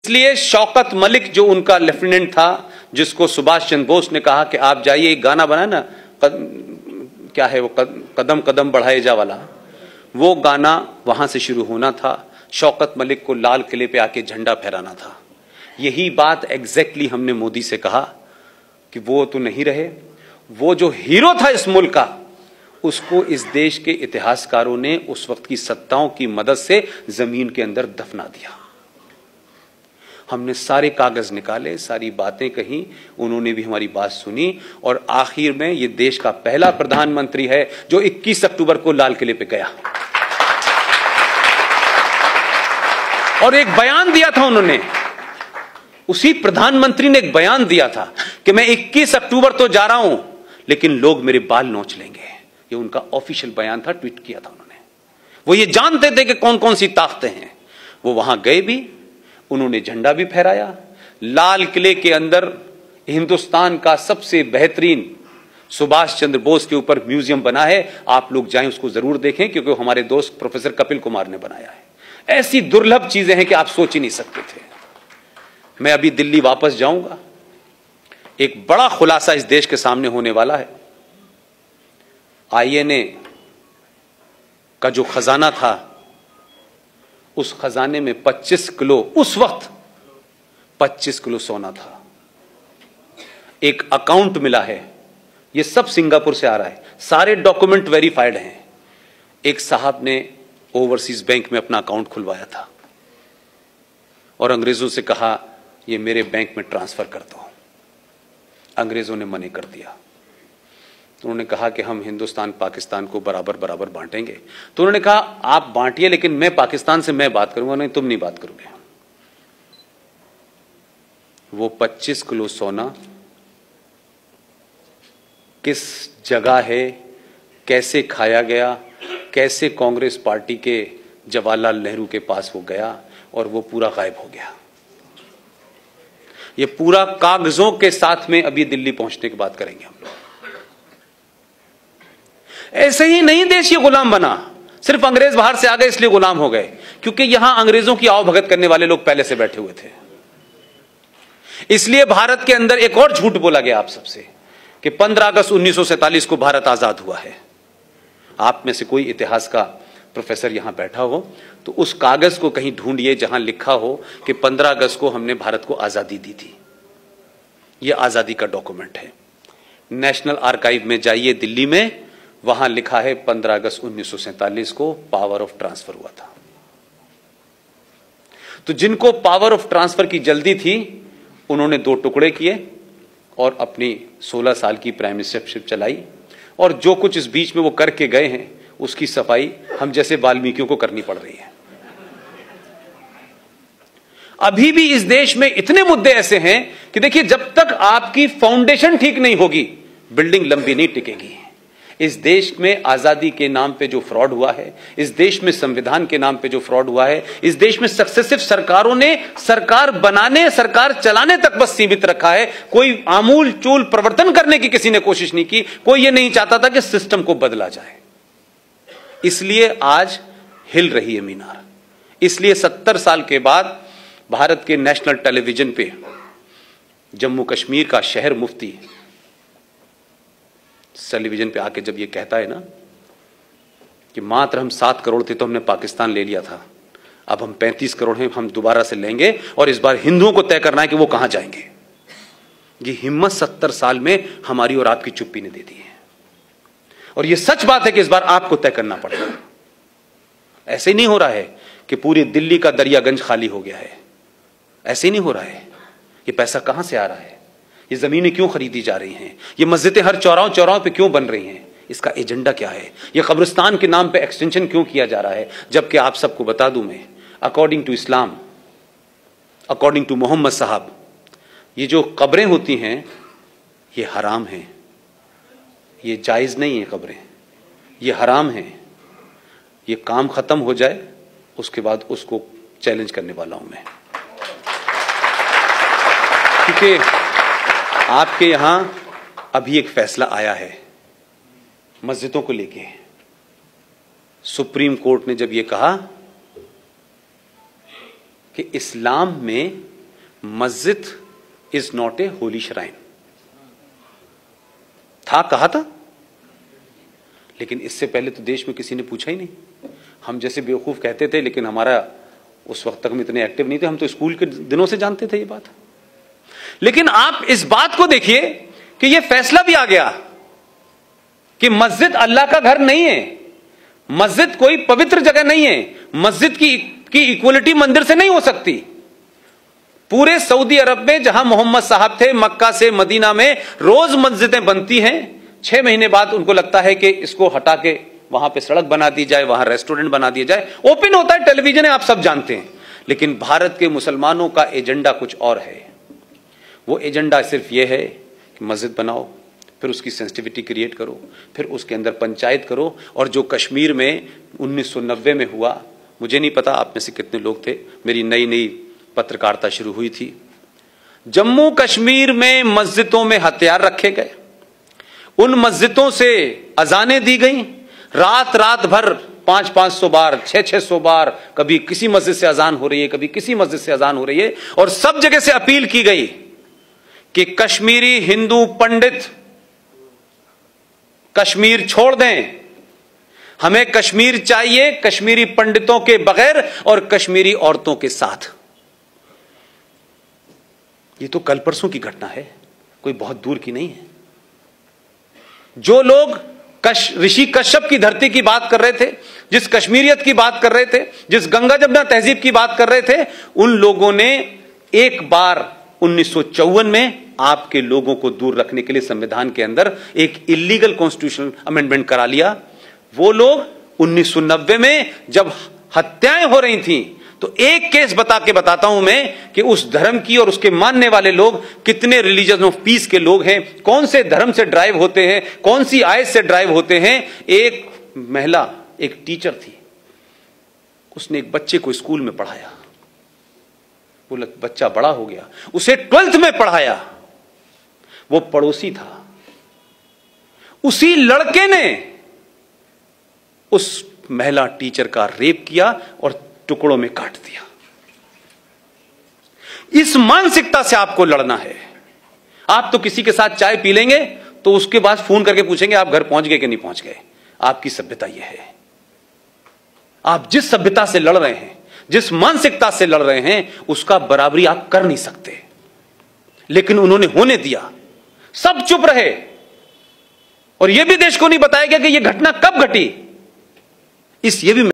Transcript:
इसलिए शौकत मलिक जो उनका लेफ्टिनेंट था, जिसको सुभाष चंद्र बोस ने कहा कि आप जाइए, एक गाना बना ना, क्या है वो, कदम कदम बढ़ाए जा वाला, वो गाना वहां से शुरू होना था। शौकत मलिक को लाल किले पे आके झंडा फहराना था। यही बात एग्जैक्टली हमने मोदी से कहा कि वो तो नहीं रहे, वो जो हीरो था इस मुल्क का, उसको इस देश के इतिहासकारों ने उस वक्त की सत्ताओं की मदद से जमीन के अंदर दफना दिया। हमने सारे कागज निकाले, सारी बातें कही, उन्होंने भी हमारी बात सुनी, और आखिर में ये देश का पहला प्रधानमंत्री है जो 21 अक्टूबर को लाल किले पे गया और एक बयान दिया था। उन्होंने, उसी प्रधानमंत्री ने एक बयान दिया था कि मैं 21 अक्टूबर तो जा रहा हूं, लेकिन लोग मेरे बाल नोच लेंगे। ये उनका ऑफिशियल बयान था, ट्वीट किया था उन्होंने। वो ये जानते थे कि कौन कौन सी ताकतें हैं। वो वहां गए भी, उन्होंने झंडा भी फहराया। लाल किले के अंदर हिंदुस्तान का सबसे बेहतरीन सुभाष चंद्र बोस के ऊपर म्यूजियम बना है, आप लोग जाएं उसको जरूर देखें, क्योंकि हमारे दोस्त प्रोफेसर कपिल कुमार ने बनाया है। ऐसी दुर्लभ चीजें हैं कि आप सोच ही नहीं सकते थे। मैं अभी दिल्ली वापस जाऊंगा, एक बड़ा खुलासा इस देश के सामने होने वाला है। आईएनए का जो खजाना था, उस खजाने में 25 किलो, उस वक्त 25 किलो सोना था। एक अकाउंट मिला है, ये सब सिंगापुर से आ रहा है, सारे डॉक्यूमेंट वेरीफाइड हैं। एक साहब ने ओवरसीज बैंक में अपना अकाउंट खुलवाया था और अंग्रेजों से कहा ये मेरे बैंक में ट्रांसफर कर दो। अंग्रेजों ने मना कर दिया। तो उन्होंने कहा कि हम हिंदुस्तान पाकिस्तान को बराबर बराबर बांटेंगे। तो उन्होंने कहा आप बांटिए, लेकिन मैं पाकिस्तान से मैं बात करूंगा, नहीं तुम नहीं बात करोगे। वो 25 किलो सोना किस जगह है, कैसे खाया गया, कैसे कांग्रेस पार्टी के जवाहरलाल नेहरू के पास वो गया और वो पूरा गायब हो गया। ये पूरा कागजों के साथ में अभी दिल्ली पहुंचने की बात करेंगे हम लोग। ऐसे ही नहीं देश ये गुलाम बना, सिर्फ अंग्रेज बाहर से आ गए इसलिए गुलाम हो गए, क्योंकि यहां अंग्रेजों की आवभगत करने वाले लोग पहले से बैठे हुए थे। इसलिए भारत के अंदर एक और झूठ बोला गया आप सबसे कि 15 अगस्त 1947 को भारत आजाद हुआ है। आप में से कोई इतिहास का प्रोफेसर यहां बैठा हो तो उस कागज को कहीं ढूंढिए जहां लिखा हो कि 15 अगस्त को हमने भारत को आजादी दी थी। यह आजादी का डॉक्यूमेंट है। नेशनल आर्काइव में जाइए दिल्ली में, वहां लिखा है 15 अगस्त 1947 को पावर ऑफ ट्रांसफर हुआ था। तो जिनको पावर ऑफ ट्रांसफर की जल्दी थी, उन्होंने 2 टुकड़े किए और अपनी 16 साल की प्राइम मिनिस्टरशिप चलाई, और जो कुछ इस बीच में वो करके गए हैं उसकी सफाई हम जैसे वाल्मीकियों को करनी पड़ रही है। अभी भी इस देश में इतने मुद्दे ऐसे हैं कि देखिए, जब तक आपकी फाउंडेशन ठीक नहीं होगी, बिल्डिंग लंबी नहीं टिकेगी। इस देश में आजादी के नाम पे जो फ्रॉड हुआ है, इस देश में संविधान के नाम पे जो फ्रॉड हुआ है, इस देश में सक्सेसिव सरकारों ने सरकार बनाने, सरकार चलाने तक बस सीमित रखा है। कोई आमूल चूल परिवर्तन करने की किसी ने कोशिश नहीं की। कोई ये नहीं चाहता था कि सिस्टम को बदला जाए। इसलिए आज हिल रही है मीनार। इसलिए 70 साल के बाद भारत के नेशनल टेलीविजन पे जम्मू कश्मीर का शहर मुफ्ती टेलीविजन पे आके जब ये कहता है ना कि मात्र हम 7 करोड़ थे तो हमने पाकिस्तान ले लिया था, अब हम 35 करोड़ हैं, हम दोबारा से लेंगे और इस बार हिंदुओं को तय करना है कि वो कहां जाएंगे। ये हिम्मत 70 साल में हमारी और आपकी चुप्पी ने दे दी है। और ये सच बात है कि इस बार आपको तय करना पड़ेगा। ऐसे नहीं हो रहा है कि पूरी दिल्ली का दरियागंज खाली हो गया है, ऐसे नहीं हो रहा है। ये पैसा कहां से आ रहा है, ये जमीनें क्यों खरीदी जा रही हैं, ये मस्जिदें हर चौराहों पे क्यों बन रही हैं, इसका एजेंडा क्या है, ये कब्रिस्तान के नाम पे एक्सटेंशन क्यों किया जा रहा है। जबकि आप सबको बता दूं मैं, according to Islam, according to Mohammad साहब, ये जो कब्रें होती हैं ये हराम हैं, ये जायज नहीं है कब्रें, ये हराम हैं। ये काम खत्म हो जाए उसके बाद उसको चैलेंज करने वाला हूं मैं, क्योंकि आपके यहां अभी एक फैसला आया है मस्जिदों को लेके। सुप्रीम कोर्ट ने जब ये कहा कि इस्लाम में masjid is not a holy shrine था, कहा था, लेकिन इससे पहले तो देश में किसी ने पूछा ही नहीं। हम जैसे बेवकूफ कहते थे, लेकिन हमारा उस वक्त तक हम इतने एक्टिव नहीं थे, हम तो स्कूल के दिनों से जानते थे ये बात। लेकिन आप इस बात को देखिए कि ये फैसला भी आ गया कि मस्जिद अल्लाह का घर नहीं है, मस्जिद कोई पवित्र जगह नहीं है, मस्जिद की इक्वलिटी मंदिर से नहीं हो सकती। पूरे सऊदी अरब में जहां मोहम्मद साहब थे, मक्का से मदीना में रोज मस्जिदें बनती हैं, 6 महीने बाद उनको लगता है कि इसको हटा के वहां पे सड़क बना दी जाए, वहां रेस्टोरेंट बना दिया जाए, ओपन होता है, टेलीविजन है, आप सब जानते हैं। लेकिन भारत के मुसलमानों का एजेंडा कुछ और है। वो एजेंडा सिर्फ ये है कि मस्जिद बनाओ, फिर उसकी सेंसिटिविटी क्रिएट करो, फिर उसके अंदर पंचायत करो। और जो कश्मीर में 1990 में हुआ, मुझे नहीं पता आप में से कितने लोग थे, मेरी नई नई पत्रकारिता शुरू हुई थी, जम्मू कश्मीर में मस्जिदों में हथियार रखे गए, उन मस्जिदों से अजानें दी गई, रात रात भर 500-500 बार, 600-600 बार, कभी किसी मस्जिद से अजान हो रही है, कभी किसी मस्जिद से अजान हो रही है, और सब जगह से अपील की गई कि कश्मीरी हिंदू पंडित कश्मीर छोड़ दें, हमें कश्मीर चाहिए कश्मीरी पंडितों के बगैर और कश्मीरी औरतों के साथ। ये तो कल परसों की घटना है, कोई बहुत दूर की नहीं है। जो लोग ऋषि कश्यप की धरती की बात कर रहे थे, जिस कश्मीरियत की बात कर रहे थे, जिस गंगा जमुना तहजीब की बात कर रहे थे, उन लोगों ने एक बार 1954 में आपके लोगों को दूर रखने के लिए संविधान के अंदर एक इलीगल कॉन्स्टिट्यूशनल अमेंडमेंट करा लिया। वो लोग 1990 में जब हत्याएं हो रही थीं, तो एक केस बता के बताता हूं मैं कि उस धर्म की और उसके मानने वाले लोग कितने रिलीजन ऑफ पीस के लोग हैं, कौन से धर्म से ड्राइव होते हैं, कौन सी आयत से ड्राइव होते हैं। एक महिला, एक टीचर थी, उसने एक बच्चे को स्कूल में पढ़ाया, वो बच्चा बड़ा हो गया, उसे 12th में पढ़ाया, वो पड़ोसी था, उसी लड़के ने उस महिला टीचर का रेप किया और टुकड़ों में काट दिया। इस मानसिकता से आपको लड़ना है। आप तो किसी के साथ चाय पी लेंगे तो उसके बाद फोन करके पूछेंगे आप घर पहुंच गए कि नहीं पहुंच गए। आपकी सभ्यता यह है। आप जिस सभ्यता से लड़ रहे हैं, जिस मानसिकता से लड़ रहे हैं, उसका बराबरी आप कर नहीं सकते। लेकिन उन्होंने होने दिया, सब चुप रहे, और यह भी देश को नहीं बताया गया कि यह घटना कब घटी। ये भी